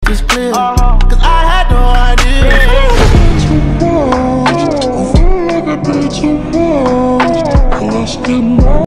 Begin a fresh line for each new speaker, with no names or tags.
it's clear. Cause I had no idea. Too much, I feel like I did too much. Let's get